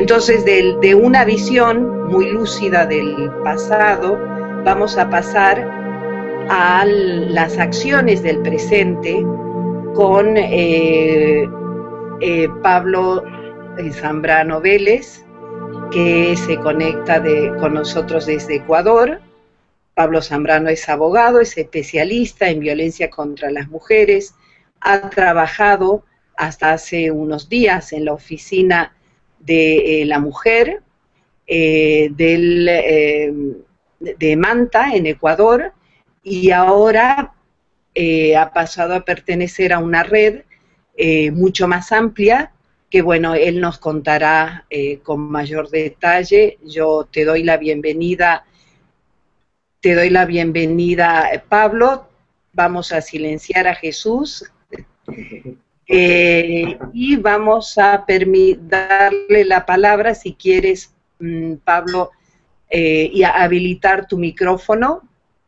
Entonces, de una visión muy lúcida del pasado, vamos a pasar a las acciones del presente con Pablo Zambrano Vélez, que se conecta con nosotros desde Ecuador. Pablo Zambrano es abogado, es especialista en violencia contra las mujeres, ha trabajado hasta hace unos días en la oficina de la mujer de Manta, en Ecuador, y ahora ha pasado a pertenecer a una red mucho más amplia, que bueno, él nos contará con mayor detalle. Yo te doy la bienvenida, Pablo. Vamos a silenciar a Jesús y vamos a darle la palabra, si quieres, Pablo, y a habilitar tu micrófono.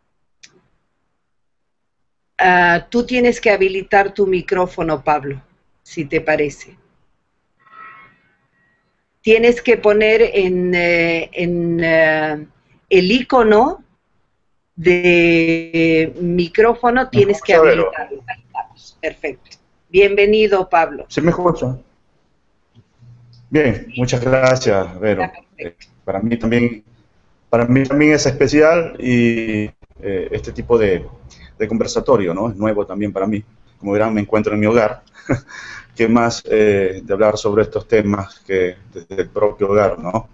Tú tienes que habilitar tu micrófono, Pablo, si te parece. Tienes que poner en el icono de micrófono, tienes que habilitarlo. Perfecto. Bienvenido, Pablo. ¿Se me escucha? Bien, muchas gracias, Vero. Para mí también es especial y este tipo de conversatorio, ¿no? Es nuevo también para mí. Como verán, me encuentro en mi hogar. Que más de hablar sobre estos temas que desde el propio hogar, ¿no?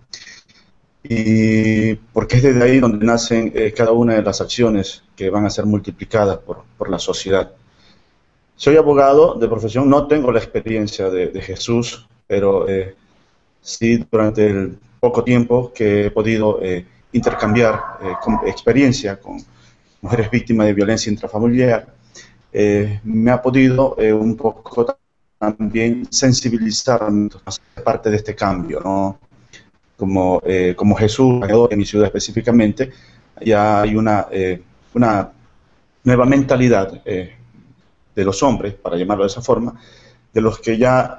Y porque es desde ahí donde nacen cada una de las acciones que van a ser multiplicadas por la sociedad. Soy abogado de profesión, no tengo la experiencia de Jesús, pero sí durante el poco tiempo que he podido intercambiar experiencia con mujeres víctimas de violencia intrafamiliar, me ha podido un poco también sensibilizar a parte de este cambio, ¿no? Como Jesús, en mi ciudad específicamente, ya hay una nueva mentalidad de los hombres, para llamarlo de esa forma, de los que ya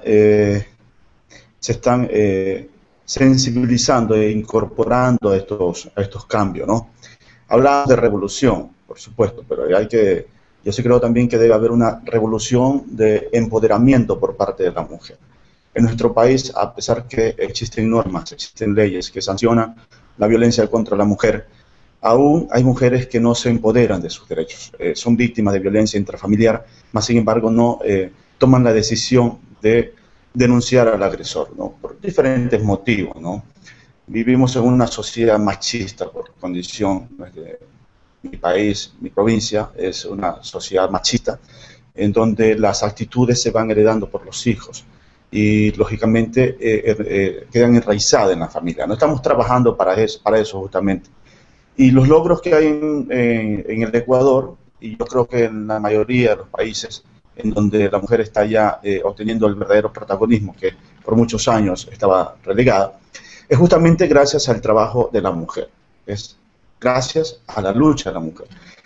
se están sensibilizando e incorporando a estos cambios, ¿no? Hablamos de revolución, por supuesto, pero yo sí creo también que debe haber una revolución de empoderamiento por parte de la mujer. En nuestro país, a pesar que existen normas, existen leyes que sancionan la violencia contra la mujer, aún hay mujeres que no se empoderan de sus derechos. Son víctimas de violencia intrafamiliar, mas sin embargo no toman la decisión de denunciar al agresor, ¿no? Por diferentes motivos, ¿no? Vivimos en una sociedad machista por condición de mi país, mi provincia, es una sociedad machista, en donde las actitudes se van heredando por los hijos y, lógicamente, quedan enraizadas en la familia. No estamos trabajando para eso justamente. Y los logros que hay en el Ecuador, y yo creo que en la mayoría de los países en donde la mujer está ya obteniendo el verdadero protagonismo que por muchos años estaba relegada, es justamente gracias al trabajo de la mujer. Es gracias a la lucha de la mujer.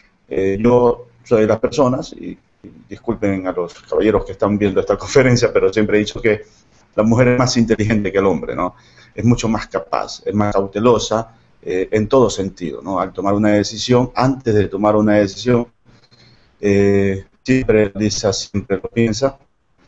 Yo soy de las personas, y disculpen a los caballeros que están viendo esta conferencia, pero siempre he dicho que la mujer es más inteligente que el hombre, ¿no? Es mucho más capaz, es más cautelosa en todo sentido, ¿no? Al tomar una decisión, antes de tomar una decisión, siempre realiza, siempre lo piensa.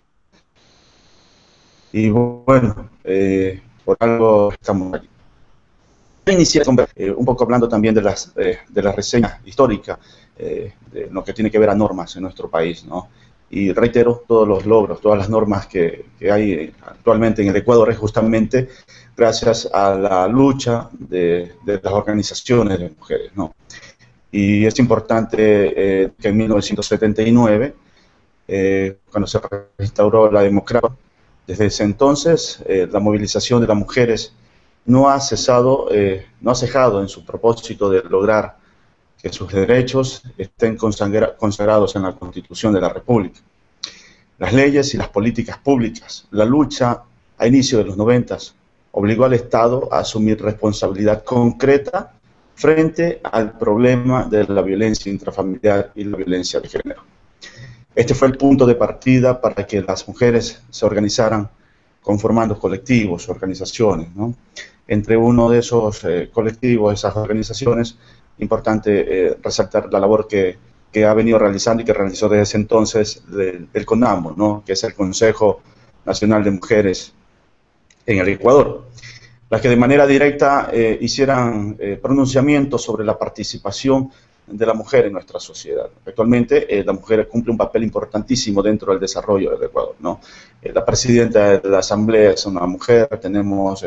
Y bueno, por algo estamos aquí. Iniciar un poco hablando también de las reseñas históricas, de lo que tiene que ver a normas en nuestro país, ¿no? Y reitero, todos los logros, todas las normas que hay actualmente en el Ecuador es justamente gracias a la lucha de las organizaciones de mujeres, ¿no? Y es importante que en 1979, cuando se restauró la democracia, desde ese entonces la movilización de las mujeres no ha cesado en su propósito de lograr que sus derechos estén consagrados en la Constitución de la República. Las leyes y las políticas públicas, la lucha a inicio de los 90 obligó al Estado a asumir responsabilidad concreta frente al problema de la violencia intrafamiliar y la violencia de género. Este fue el punto de partida para que las mujeres se organizaran conformando colectivos, organizaciones, ¿no? Entre uno de esos colectivos, esas organizaciones, importante resaltar la labor que ha venido realizando y que realizó desde ese entonces el CONAMU, ¿no? Que es el Consejo Nacional de Mujeres en el Ecuador, las que de manera directa hicieran pronunciamientos sobre la participación de la mujer en nuestra sociedad. Actualmente la mujer cumple un papel importantísimo dentro del desarrollo del Ecuador, ¿no? La presidenta de la Asamblea es una mujer, tenemos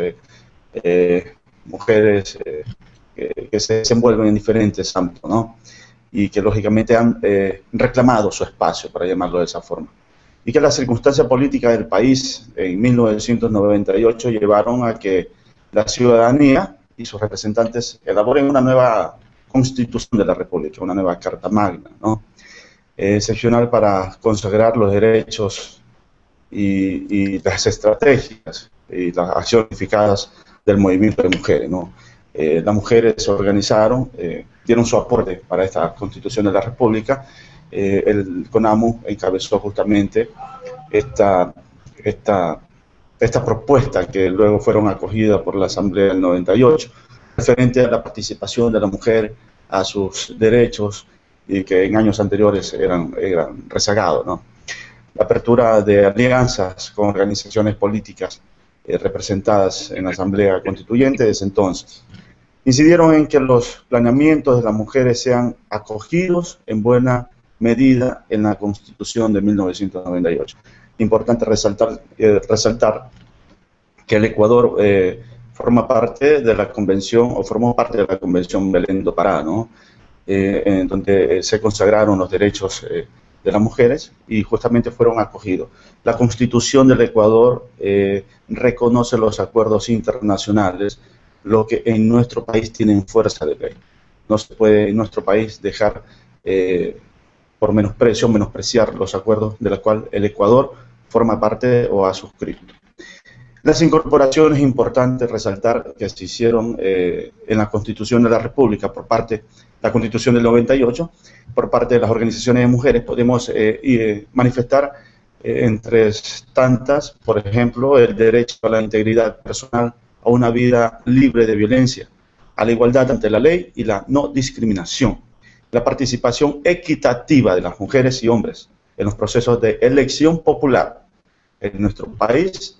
mujeres que se desenvuelven en diferentes ámbitos, ¿no? Y que lógicamente han reclamado su espacio, para llamarlo de esa forma. Y que las circunstancias políticas del país en 1998 llevaron a que la ciudadanía y sus representantes elaboren una nueva constitución de la República, una nueva Carta Magna, ¿no? Excepcional para consagrar los derechos y las estrategias y las acciones unificadas del movimiento de mujeres, ¿no? Las mujeres se organizaron, dieron su aporte para esta Constitución de la República. El CONAMU encabezó justamente esta propuesta que luego fueron acogidas por la Asamblea del 98, referente a la participación de la mujer, a sus derechos, y que en años anteriores eran rezagados, ¿no? La apertura de alianzas con organizaciones políticas representadas en la Asamblea Constituyente desde entonces incidieron en que los planeamientos de las mujeres sean acogidos en buena medida en la Constitución de 1998. Importante resaltar que el Ecuador forma parte de la Convención, o formó parte de la Convención Belén do Pará, ¿no? En donde se consagraron los derechos de las mujeres y justamente fueron acogidos. La Constitución del Ecuador reconoce los acuerdos internacionales, lo que en nuestro país tienen fuerza de ley. No se puede en nuestro país dejar por menosprecio, menospreciar los acuerdos de los cuales el Ecuador forma parte o ha suscrito. Las incorporaciones, importantes resaltar que se hicieron en la Constitución de la República por parte, la Constitución del 98, por parte de las organizaciones de mujeres, podemos manifestar entre tantas, por ejemplo, el derecho a la integridad personal, a una vida libre de violencia, a la igualdad ante la ley y la no discriminación, la participación equitativa de las mujeres y hombres en los procesos de elección popular en nuestro país.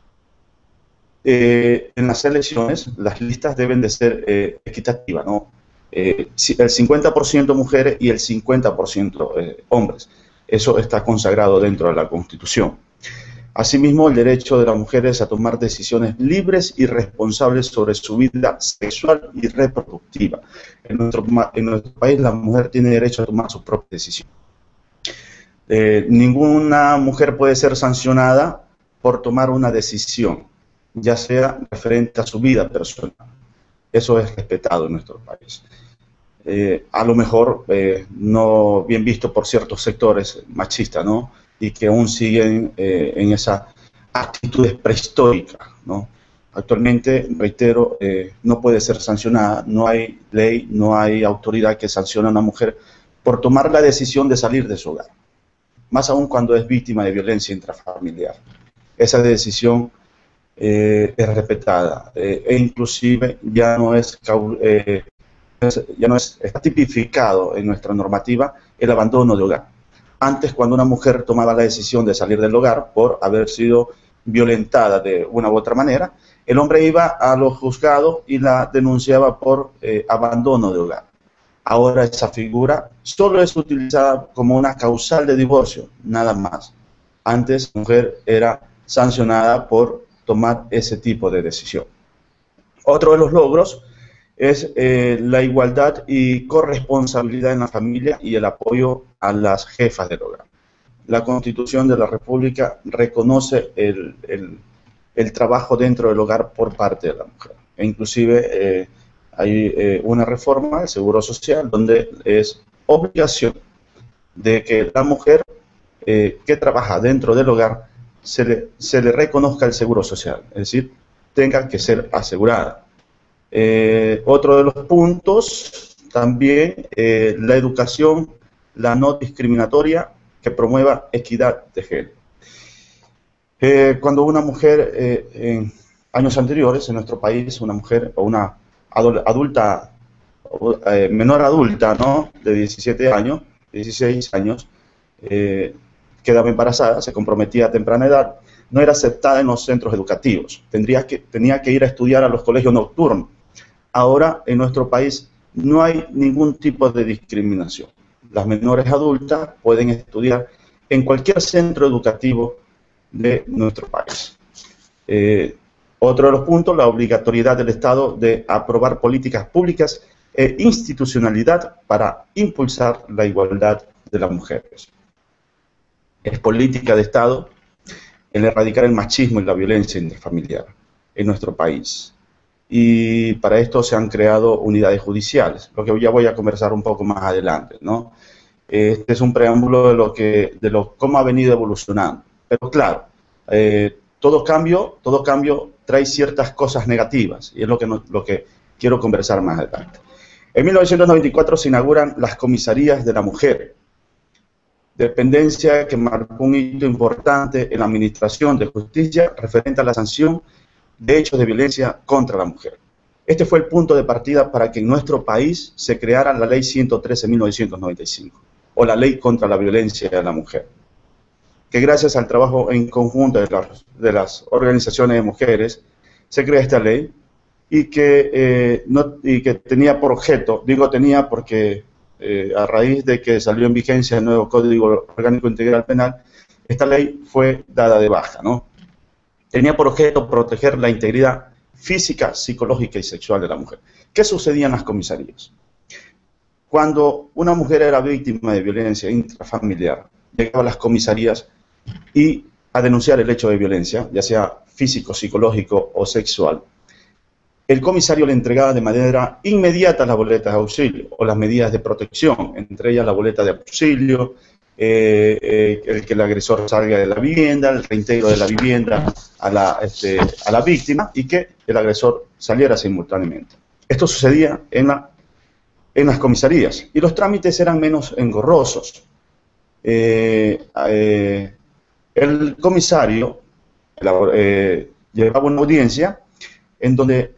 En las elecciones, las listas deben de ser equitativas, ¿no? El 50% mujeres y el 50% hombres. Eso está consagrado dentro de la Constitución. Asimismo, el derecho de las mujeres a tomar decisiones libres y responsables sobre su vida sexual y reproductiva. En nuestro país, la mujer tiene derecho a tomar sus propias decisiones. Ninguna mujer puede ser sancionada por tomar una decisión, ya sea referente a su vida personal. Eso es respetado en nuestro país. A lo mejor no bien visto por ciertos sectores machistas, ¿no? Y que aún siguen en esas actitudes prehistóricas, ¿no? Actualmente, reitero, no puede ser sancionada, no hay ley, no hay autoridad que sancione a una mujer por tomar la decisión de salir de su hogar, más aún cuando es víctima de violencia intrafamiliar. Esa decisión es respetada e inclusive está tipificado en nuestra normativa el abandono de hogar. Antes, cuando una mujer tomaba la decisión de salir del hogar por haber sido violentada de una u otra manera, el hombre iba a los juzgados y la denunciaba por abandono de hogar. Ahora esa figura solo es utilizada como una causal de divorcio, nada más. Antes la mujer era sancionada por tomar ese tipo de decisión. Otro de los logros es la igualdad y corresponsabilidad en la familia y el apoyo a las jefas del hogar. La Constitución de la República reconoce el trabajo dentro del hogar por parte de la mujer. E inclusive hay una reforma del Seguro Social donde es obligación de que la mujer que trabaja dentro del hogar se le reconozca el Seguro Social, es decir, tenga que ser asegurada. Otro de los puntos, también la educación, la no discriminatoria, que promueva equidad de género. Cuando una mujer, en años anteriores en nuestro país, una mujer o una adulta, menor adulta, ¿no?, de 17 años, 16 años, quedaba embarazada, se comprometía a temprana edad, no era aceptada en los centros educativos, tenía que ir a estudiar a los colegios nocturnos. Ahora en nuestro país no hay ningún tipo de discriminación. Las menores adultas pueden estudiar en cualquier centro educativo de nuestro país. Otro de los puntos, la obligatoriedad del Estado de aprobar políticas públicas e institucionalidad para impulsar la igualdad de las mujeres. Es política de Estado el erradicar el machismo y la violencia intrafamiliar en nuestro país. Y para esto se han creado unidades judiciales, lo que ya voy a conversar un poco más adelante, ¿no? Este es un preámbulo de cómo ha venido evolucionando. Pero claro, todo cambio trae ciertas cosas negativas, y es lo que quiero conversar más adelante. En 1994 se inauguran las comisarías de la mujer, dependencia que marcó un hito importante en la administración de justicia referente a la sanción de hechos de violencia contra la mujer. Este fue el punto de partida para que en nuestro país se creara la Ley 113 de 1995, o la Ley contra la Violencia de la Mujer, que gracias al trabajo en conjunto de las organizaciones de mujeres se crea esta ley y que tenía por objeto, digo tenía porque a raíz de que salió en vigencia el nuevo Código Orgánico Integral Penal, esta ley fue dada de baja, ¿no? Tenía por objeto proteger la integridad física, psicológica y sexual de la mujer. ¿Qué sucedía en las comisarías? Cuando una mujer era víctima de violencia intrafamiliar, llegaba a las comisarías y a denunciar el hecho de violencia, ya sea físico, psicológico o sexual, el comisario le entregaba de manera inmediata las boletas de auxilio o las medidas de protección, entre ellas la boleta de auxilio, el que el agresor salga de la vivienda, el reintegro de la vivienda a la víctima y que el agresor saliera simultáneamente. Esto sucedía en las comisarías y los trámites eran menos engorrosos. El comisario llevaba una audiencia en donde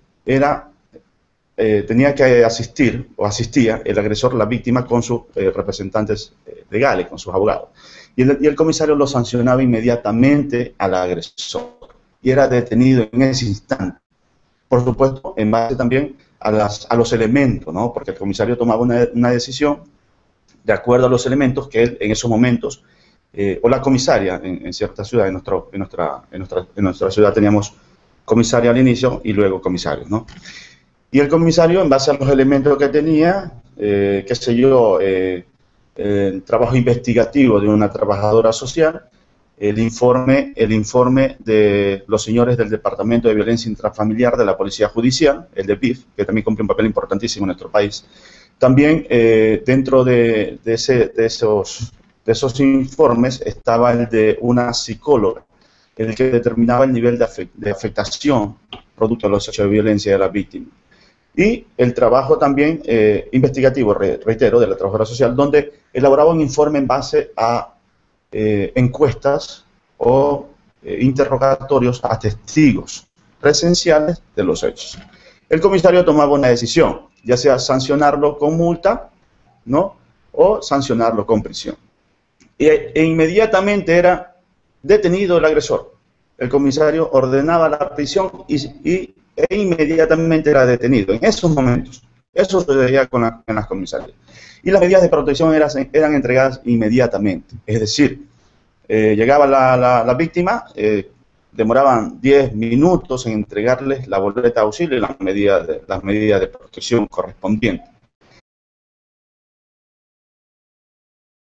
tenía que asistir o asistía el agresor, la víctima, con sus representantes legales, con sus abogados. Y el comisario lo sancionaba inmediatamente al agresor y era detenido en ese instante. Por supuesto, en base también a los elementos, ¿no? Porque el comisario tomaba una decisión de acuerdo a los elementos que él en esos momentos, o la comisaria en cierta ciudad, en nuestra ciudad teníamos comisaria al inicio y luego comisarios, ¿no? Y el comisario, en base a los elementos que tenía, qué sé yo, el trabajo investigativo de una trabajadora social, el informe de los señores del Departamento de Violencia Intrafamiliar de la Policía Judicial, el de PIF, que también cumple un papel importantísimo en nuestro país. También dentro de esos informes estaba el de una psicóloga, el que determinaba el nivel de afectación producto de los hechos de violencia de la víctima. Y el trabajo también investigativo, reitero, de la trabajadora social, donde elaboraba un informe en base a encuestas o interrogatorios a testigos presenciales de los hechos. El comisario tomaba una decisión, ya sea sancionarlo con multa, ¿no?, o sancionarlo con prisión. E inmediatamente era detenido el agresor. El comisario ordenaba la prisión e inmediatamente era detenido. En esos momentos, eso sucedía en las comisarías. Y las medidas de protección eran entregadas inmediatamente. Es decir, llegaba la víctima, demoraban 10 minutos en entregarles la boleta de auxilio y las medidas de protección correspondientes.